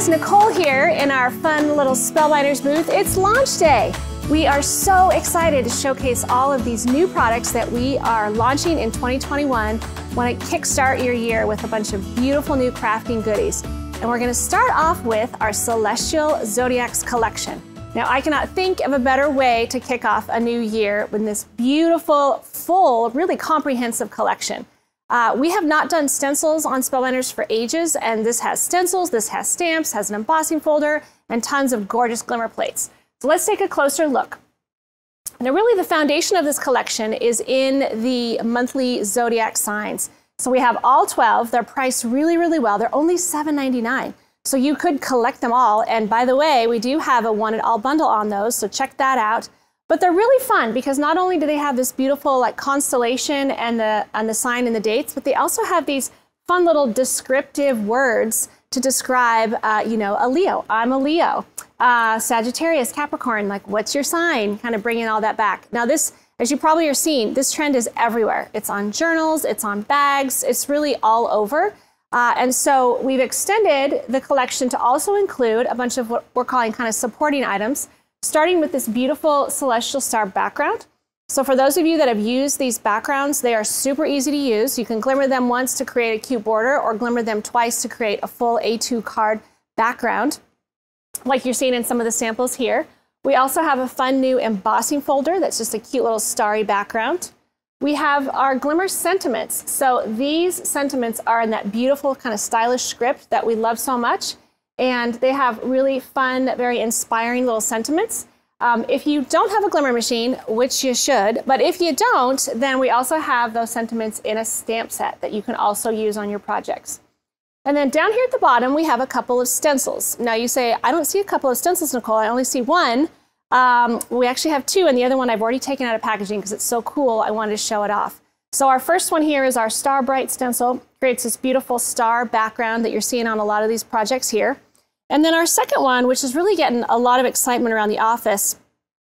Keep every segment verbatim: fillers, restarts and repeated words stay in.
guys, Nicole here in our fun little Spellbinders booth. It's launch day. We are so excited to showcase all of these new products that we are launching in twenty twenty-one. Want to kickstart your year with a bunch of beautiful new crafting goodies. And we're going to start off with our Celestial Zodiacs collection. Now, I cannot think of a better way to kick off a new year with this beautiful, full, really comprehensive collection. Uh, we have not done stencils on Spellbinders for ages, and this has stencils, this has stamps, has an embossing folder, and tons of gorgeous glimmer plates. So let's take a closer look. Now, really the foundation of this collection is in the monthly zodiac signs. So we have all twelve. They're priced really, really well. They're only seven ninety-nine. So you could collect them all. And by the way, we do have a one and all bundle on those, so check that out. But they're really fun because not only do they have this beautiful like constellation and the, and the sign and the dates, but they also have these fun little descriptive words to describe, uh, you know, a Leo. I'm a Leo. Uh, Sagittarius, Capricorn, like what's your sign? Kind of bringing all that back. Now this, as you probably are seeing, this trend is everywhere. It's on journals, it's on bags, it's really all over. Uh, and so we've extended the collection to also include a bunch of what we're calling kind of supporting items, starting with this beautiful celestial star background. So for those of you that have used these backgrounds, they are super easy to use. You can glimmer them once to create a cute border or glimmer them twice to create a full A two card background, like you're seeing in some of the samples here. We also have a fun new embossing folder that's just a cute little starry background. We have our glimmer sentiments. So these sentiments are in that beautiful kind of stylish script that we love so much. And they have really fun, very inspiring little sentiments. Um, if you don't have a glimmer machine, which you should, but if you don't, then we also have those sentiments in a stamp set that you can also use on your projects. And then down here at the bottom, we have a couple of stencils. Now you say, I don't see a couple of stencils, Nicole, I only see one. Um, we actually have two, and the other one I've already taken out of packaging because it's so cool, I wanted to show it off. So our first one here is our Star Bright stencil. Creates this beautiful star background that you're seeing on a lot of these projects here. And then our second one, which is really getting a lot of excitement around the office,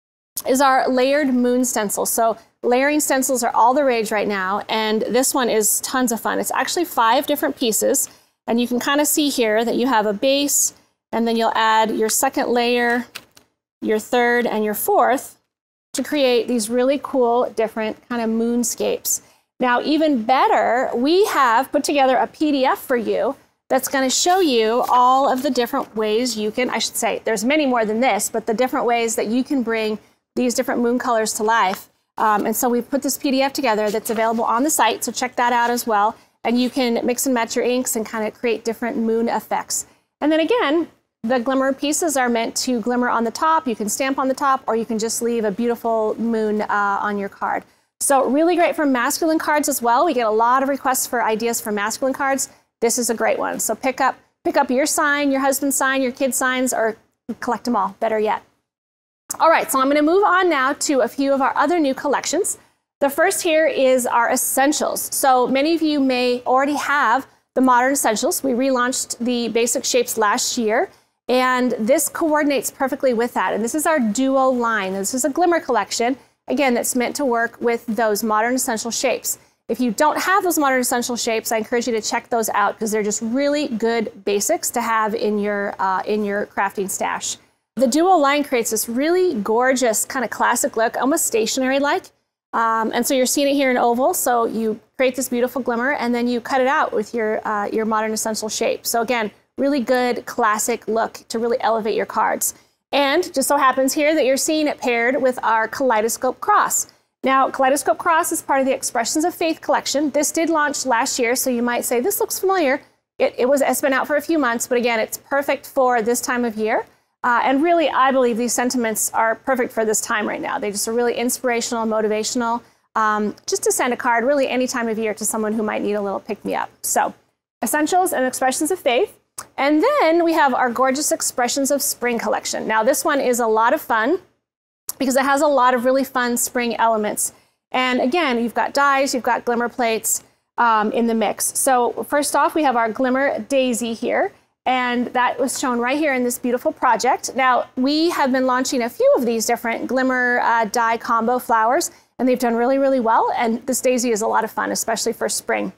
is our layered moon stencil. So layering stencils are all the rage right now, and this one is tons of fun. It's actually five different pieces, and you can kind of see here that you have a base, and then you'll add your second layer, your third, and your fourth to create these really cool different kind of moonscapes. Now, even better, we have put together a P D F for you that's going to show you all of the different ways you can, I should say, there's many more than this, but the different ways that you can bring these different moon colors to life. Um, and so we've put this P D F together that's available on the site, so check that out as well. And you can mix and match your inks and kind of create different moon effects. And then again, the glimmer pieces are meant to glimmer on the top. You can stamp on the top, or you can just leave a beautiful moon uh, on your card. So really great for masculine cards as well. We get a lot of requests for ideas for masculine cards. This is a great one. So pick up, pick up your sign, your husband's sign, your kid's signs, or collect them all, better yet. All right, so I'm gonna move on now to a few of our other new collections. The first here is our essentials. So many of you may already have the modern essentials. We relaunched the basic shapes last year, and this coordinates perfectly with that. And this is our duo line. This is a glimmer collection, again, that's meant to work with those modern essential shapes. If you don't have those modern essential shapes, I encourage you to check those out because they're just really good basics to have in your, uh, in your crafting stash. The duo line creates this really gorgeous kind of classic look, almost stationery-like. Um, and so you're seeing it here in oval. So you create this beautiful glimmer and then you cut it out with your, uh, your modern essential shape. So again, really good classic look to really elevate your cards. And just so happens here that you're seeing it paired with our Kaleidoscope Cross. Now, Kaleidoscope Cross is part of the Expressions of Faith collection. This did launch last year, so you might say, this looks familiar. It, it was, it's been out for a few months, but again, it's perfect for this time of year. Uh, and really, I believe these sentiments are perfect for this time right now. They just are really inspirational, motivational, um, just to send a card really any time of year to someone who might need a little pick-me-up. So, Essentials and Expressions of Faith. And then we have our gorgeous Expressions of Spring collection. Now, this one is a lot of fun because it has a lot of really fun spring elements. And again, you've got dies, you've got glimmer plates um, in the mix. So first off, we have our Glimmer Daisy here. And that was shown right here in this beautiful project. Now, we have been launching a few of these different glimmer uh, die combo flowers, and they've done really, really well. And this daisy is a lot of fun, especially for spring.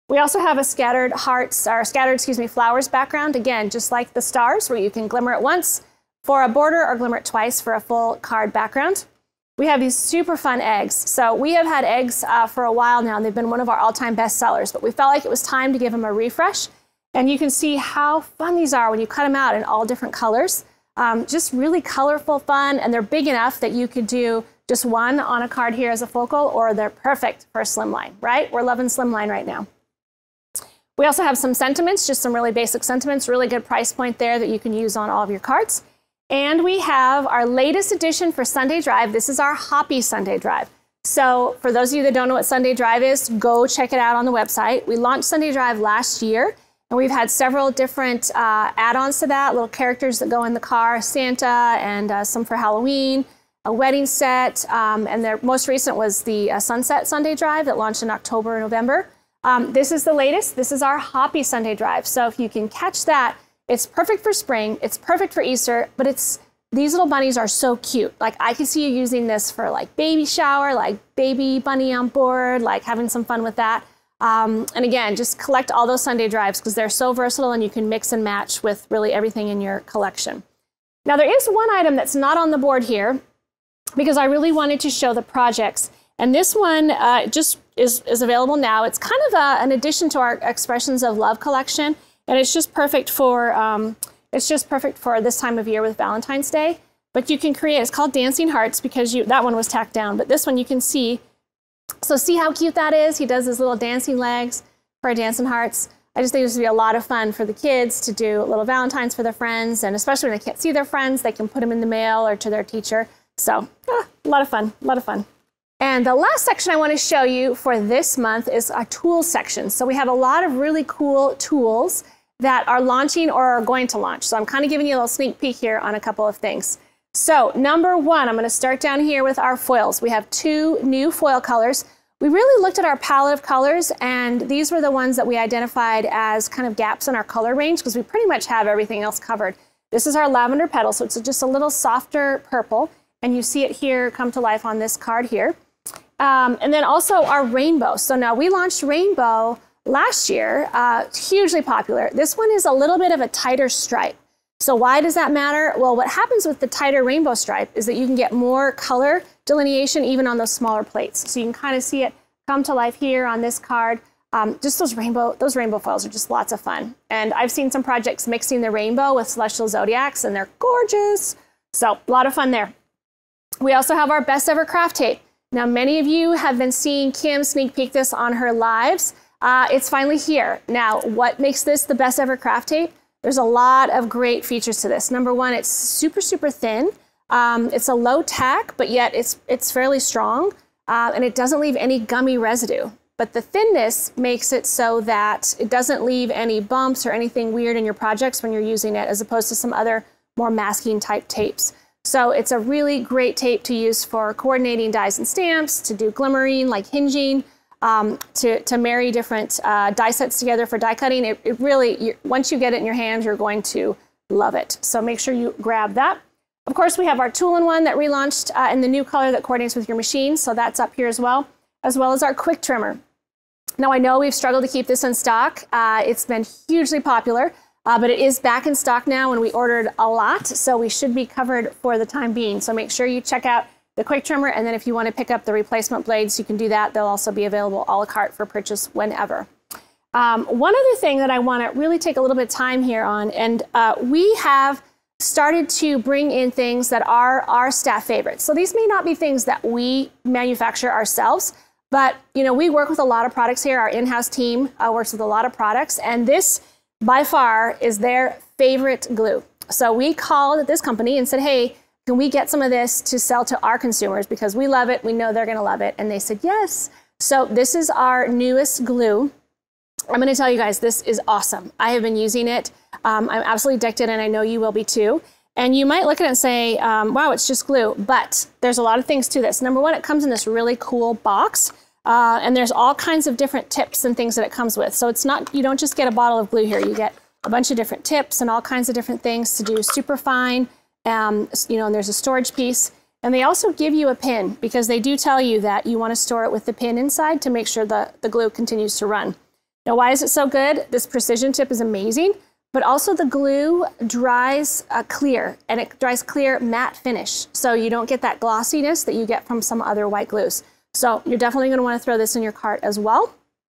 We also have a scattered hearts, or scattered, excuse me, flowers background. Again, just like the stars, where you can glimmer it once for a border or glimmer it twice for a full card background. We have these super fun eggs. So we have had eggs uh, for a while now, and they've been one of our all-time best sellers, but we felt like it was time to give them a refresh. And you can see how fun these are when you cut them out in all different colors. Um, just really colorful, fun, and they're big enough that you could do just one on a card here as a focal, or they're perfect for a slimline, right? We're loving slimline right now. We also have some sentiments, just some really basic sentiments, really good price point there that you can use on all of your cards. And we have our latest edition for Sunday Drive. This is our Hoppy Sunday Drive. So for those of you that don't know what Sunday Drive is, go check it out on the website. We launched Sunday Drive last year, and we've had several different uh, add-ons to that, little characters that go in the car, Santa, and uh, some for Halloween, a wedding set, um, and their most recent was the uh, Sunset Sunday Drive that launched in October and November. Um, this is the latest. This is our Hoppy Sunday Drive. So if you can catch that, it's perfect for spring, it's perfect for Easter, but it's these little bunnies are so cute. Like, I can see you using this for like baby shower, like baby bunny on board, like having some fun with that. Um, and again, just collect all those Sunday Drives because they're so versatile and you can mix and match with really everything in your collection. Now, there is one item that's not on the board here because I really wanted to show the projects. And this one uh, just is, is available now. It's kind of a, an addition to our Expressions of Love collection. And it's just perfect for um, it's just perfect for this time of year with Valentine's Day. But you can create, it's called Dancing Hearts because you that one was tacked down. But this one you can see. So see how cute that is? He does his little dancing legs for dancing hearts. I just think this would be a lot of fun for the kids to do little Valentines for their friends. And especially when they can't see their friends, they can put them in the mail or to their teacher. So ah, a lot of fun, a lot of fun. And the last section I want to show you for this month is our tools section. So we have a lot of really cool tools that are launching or are going to launch. So I'm kind of giving you a little sneak peek here on a couple of things. So number one, I'm going to start down here with our foils. We have two new foil colors. We really looked at our palette of colors, and these were the ones that we identified as kind of gaps in our color range because we pretty much have everything else covered. This is our lavender petal, so it's just a little softer purple, and you see it here come to life on this card here. Um, and then also our rainbow. So now we launched rainbow last year, uh, hugely popular. This one is a little bit of a tighter stripe. So why does that matter? Well, what happens with the tighter rainbow stripe is that you can get more color delineation even on those smaller plates. So you can kind of see it come to life here on this card. Um, just those rainbow, those rainbow foils are just lots of fun. And I've seen some projects mixing the rainbow with celestial zodiacs, and they're gorgeous. So a lot of fun there. We also have our best ever craft tape. Now, many of you have been seeing Kim sneak peek this on her lives. Uh, it's finally here. Now, what makes this the best ever craft tape? There's a lot of great features to this. Number one, it's super, super thin. Um, it's a low tack, but yet it's, it's fairly strong, uh, and it doesn't leave any gummy residue. But the thinness makes it so that it doesn't leave any bumps or anything weird in your projects when you're using it, as opposed to some other more masking type tapes. So it's a really great tape to use for coordinating dies and stamps, to do glimmering like hinging, um, to, to marry different uh, die sets together for die cutting. It, it really, you, once you get it in your hands, you're going to love it. So make sure you grab that. Of course, we have our tool-in-one that relaunched uh, in the new color that coordinates with your machine. So that's up here as well, as well as our quick trimmer. Now, I know we've struggled to keep this in stock. Uh, it's been hugely popular. Uh, but it is back in stock now, and we ordered a lot, so we should be covered for the time being. So make sure you check out the quick trimmer, and then if you want to pick up the replacement blades, you can do that. They'll also be available a la carte for purchase whenever. Um, one other thing that I want to really take a little bit of time here on, and uh, we have started to bring in things that are our staff favorites. So these may not be things that we manufacture ourselves, but you know, we work with a lot of products here. Our in-house team uh, works with a lot of products, and this by far is their favorite glue. So we called this company and said, hey, can we get some of this to sell to our consumers because we love it, we know they're gonna love it. And they said yes. So this is our newest glue. I'm gonna tell you guys, this is awesome. I have been using it. Um, I'm absolutely addicted, and I know you will be too. And you might look at it and say, um, wow, it's just glue, but there's a lot of things to this. Number one, it comes in this really cool box. Uh, and there's all kinds of different tips and things that it comes with. So it's not, you don't just get a bottle of glue here. You get a bunch of different tips and all kinds of different things to do super fine. Um, you know, and there's a storage piece. And they also give you a pin because they do tell you that you want to store it with the pin inside to make sure the, the glue continues to run. Now, why is it so good? This precision tip is amazing, but also the glue dries uh, clear, and it dries clear matte finish. So you don't get that glossiness that you get from some other white glues. So you're definitely going to want to throw this in your cart as well.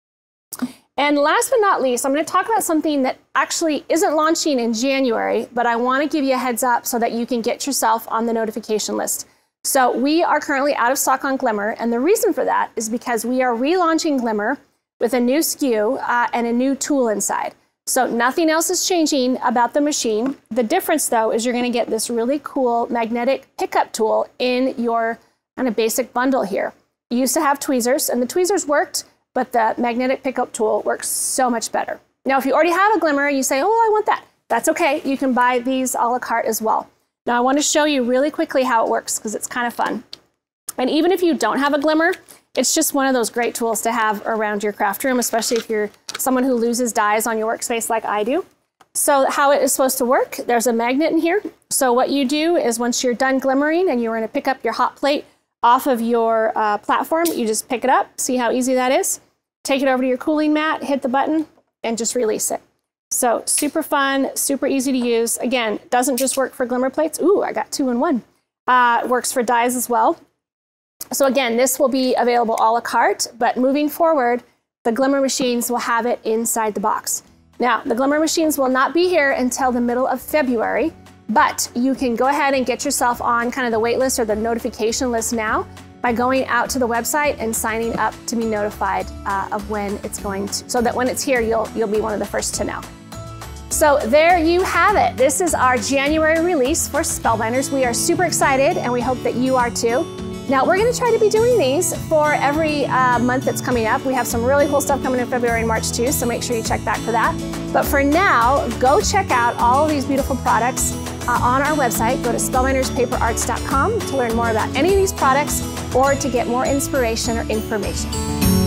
And last but not least, I'm going to talk about something that actually isn't launching in January, but I want to give you a heads up so that you can get yourself on the notification list. So we are currently out of stock on Glimmer, and the reason for that is because we are relaunching Glimmer with a new S K U uh, and a new tool inside. So nothing else is changing about the machine. The difference, though, is you're going to get this really cool magnetic pickup tool in your kind of basic bundle here. You used to have tweezers, and the tweezers worked, but the magnetic pickup tool works so much better. Now, if you already have a Glimmer, you say, oh, I want that. That's okay. You can buy these a la carte as well. Now, I want to show you really quickly how it works because it's kind of fun. And even if you don't have a Glimmer, it's just one of those great tools to have around your craft room, especially if you're someone who loses dies on your workspace like I do. So how it is supposed to work, there's a magnet in here. So what you do is once you're done glimmering and you're going to pick up your hot plate off of your uh, platform, you just pick it up. See how easy that is? Take it over to your cooling mat, hit the button, and just release it. So super fun, super easy to use. Again, doesn't just work for Glimmer plates. Ooh, I got two in one. Uh, it works for dies as well. So again, this will be available a la carte, but moving forward, the Glimmer machines will have it inside the box. Now, the Glimmer machines will not be here until the middle of February, but you can go ahead and get yourself on kind of the wait list or the notification list now by going out to the website and signing up to be notified uh, of when it's going to, so that when it's here, you'll, you'll be one of the first to know. So there you have it. This is our January release for Spellbinders. We are super excited, and we hope that you are too. Now, we're going to try to be doing these for every uh, month that's coming up. We have some really cool stuff coming in February and March too, so make sure you check back for that. But for now, go check out all of these beautiful products uh, on our website. Go to spellbinders paper arts dot com to learn more about any of these products or to get more inspiration or information.